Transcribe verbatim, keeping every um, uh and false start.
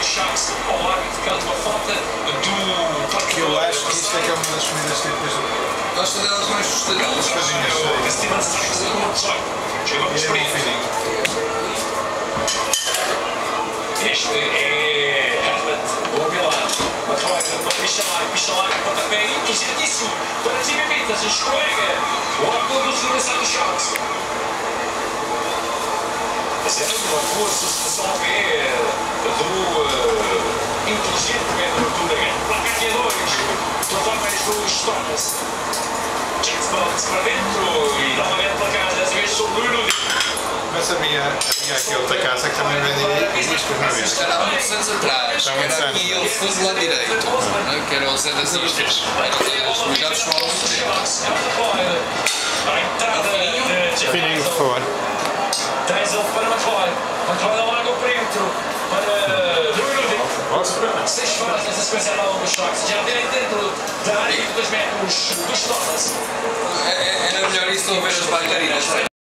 Sharks ao árbitro pela uma falta do Parque. Eu acho que isto é que é uma das comidas que depois gosto delas mais tostadinhas. The Steven Sykes no dezoito. Chegou por sprint. Este é Herbert, o Milano. McLaren para Pichalar, Pichalar, pontapé inteligentíssimo para Jimmy Vitas, escorrega. O óculos do segurança dos Sharks. Fazendo uma boa sucessão a ver do uh, inteligente Pedro Tudagan. Placar de dois. Plataformas dos Thomas. James Bones para dentro e novamente placar dessa vez sobre o Ludi. Mas havia, havia aqui outra casa que também vendia discos na vez. Era há muitos anos atrás, que era aqui ele fundo do lado direito, não? Que era o Zé das Istas. Os cuidados são há muito tempo. Fininho, por favor. Traz ele para McCoy. McCoy larga o perímetro para Ludi. Seis falas nessa sequência lá dos Sharks. Já direm dentro da área de dois metros dos Thomas. Era melhor isso não ver as bailarinas.